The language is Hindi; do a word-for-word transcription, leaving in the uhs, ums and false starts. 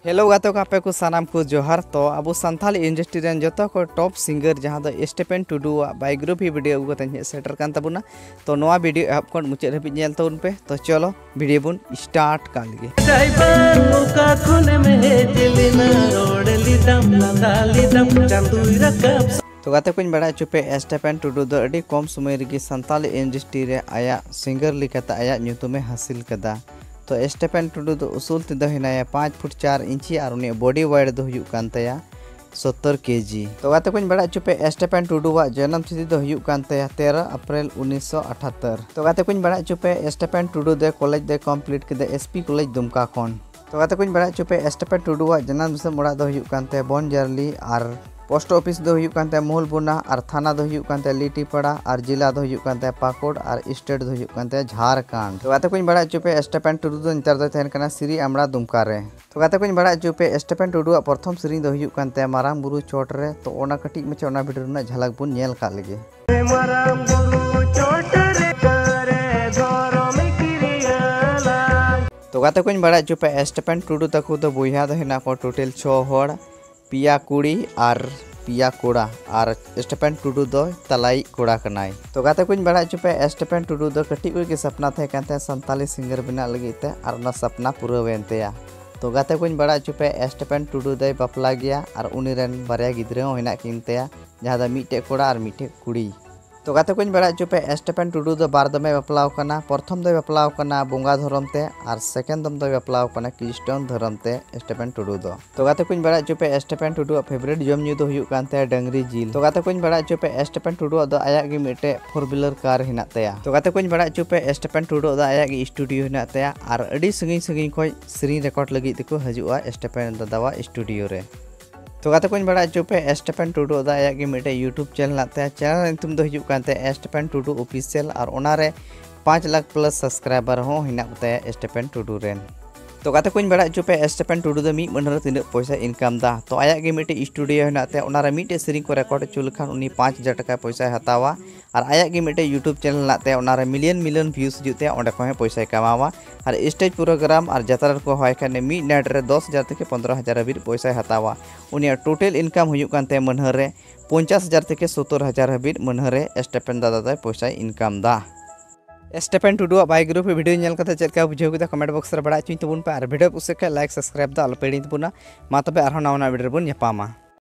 हेलो गाते को आपे को सानाम को जोहार। तो अब सानथाली इंडस्ट्री रेन जो को टॉप सिंगर जहाँ दो स्टेफेन टुडू बायोग्राफी वीडियो अगू कते सेटर कान तबुना। तो नोआ वीडियो एहब कोन मुचाद हबी नेल तबुन पे। तो चलो वीडियो बुन स्टार्ट कर लिए। तो गाते को बड़ा चुपे स्टेफेन टुडू दो अडी कम समय रगी सानथाली इंडस्ट्री रे आया सिंगर लिखता आया न्यूतुमे हासिल कदा। तो स्टेफेन टुडू दो उसूल तेदो हिनाया पाँच फुट चार इंची और उन्हें बॉडी वाइड दो हुयुक कान तया सत्तर केजी। तो गाते को बड़ा चुपे स्टेफेन टुडू जन्म तिथि दो हुयुक कान तया तेरह अप्रैल उन्नीस सौ अठहत्तर। तो गाते को बड़ा चुपे स्टेफेन टुडू दे कॉलेज दे कम्प्लीट के एसपी कॉलेज दुमका खन। तो गाते को बड़ा चुपे स्टेफेन टुडू जन्म दिसम ओड़ा दो हुयुक कान तया बनजारली और पोस्ट ऑफिस दो हुयुक कान तया मोहलबुना और थाना दो हुयुक कान तया लिटीपाड़ा और जिला दो हुयुक कान तया पाकुड़ और स्टेट दो हुयुक कान तया झारखंड। तो गाते को बड़ा चुपे स्टेफेन टुडू दो नितर दो तहन कना श्री आमड़ा दुमका रे। तो गाते को बड़ा चुपे स्टेफेन टुडू प्रथम सेरिंग दो हुयुक कान तया मारांग बुरु चोट रे। तो ओना कटिक मचे ओना वीडियो रना झलक बुन नेल का लगे। तो गाते को बड़ा चुपे स्टेफेन टुडू तको दो बुया दो हिना को टोटल छह होड़ पिया कुड़ी और पिया कोड़ा और स्टेफेन टुडू दो तलाई कोड़ा कनाई। तो गाते को बड़ा चुपे स्टेफेन टुडू दो कटी के सपना थे कानते सानताली सिंगर बना लगे और ना सपना पूरा वेनतेया। तो गाते को बड़ा चुपे स्टेफेन टुडू दो बापला गया और उनी रेन बारया गिद्रा होना किनतेया जहाँ दा मिटे कोड़ा और मिटे कुड़ी। तो गाते को बड़ा चुपे स्टेफेन टुडू दो बार दमे बापलाव कना। प्रथम दो बापलाव कना बोंगा धरम ते और सेकेंड दम दो बापलाव कना क्रिस्टियन धरम ते स्टेफेन टुडू दो। तो गाते को बड़ा चुपे स्टेफेन टुडू फेवरेट जम न्यू दो हुयुक कानते डंगरी जिल। तो गाते को बड़ा चुपे स्टेफेन टुडू दो आया गी मिटे फोर व्हीलर कार हिना तया। तो गाते को बड़ा चुपे स्टेफेन टुडू दो आया गी स्टूडियो हिना तया और अडी संगी संगी खय सेरिंग रिकॉर्ड लगी तको हजुआ स्टेफेन दादावा स्टूडियो रे। तो गाते को बड़ा चुपे स्टेफेन टुडू आया गी मिटे यूट्यूब चैनल ते चैनल तुम दो हुयुक कानते स्टेफेन टुडू ऑफिशियल और ओनारे पाँच लाख प्लस सब्सक्राइबर हो हिना तया स्टेफेन टुडू रेन। तो गाते को बड़ा चुपे स्टेफेन टुडू दो मी मनहर तीन पैसा इनकम दा। तो आया गे मिटे स्टूडियो हिना ते ओनारे मिटे सेरिंग को रिकॉर्ड चु लखान उनी पाँच हजार टका पैसा हतावा और आया गे मिटे यूट्यूब चैनल नाते ओनारे मिलियन मिलियन व्यूज जुते ओंडे को पैसा कमावा और स्टेज प्रोग्राम और जात्रा को होय खाने मी नाइट रे दस हजार थेके पंद्रह हजार हाबिर पैसा हतावा। उनिया टोटल इनकम हुयुक कानते मनहर रे पचास हजार थेके सत्तर हजार हाबिर मनहर रे स्टेफेन दादा दा पैसा इनकम दा। स्टेफेन टुडू बायोग्राफी वीडियो नेल कते चेक बुझाव केदा कमेंट बॉक्स रे बड़ा चुन तबुन पे और वीडियो कुसे लाइक सब्सक्राइब दा अलपेड़ी तबुना। मा तबे आरो नवा वीडियो बन नेपामा।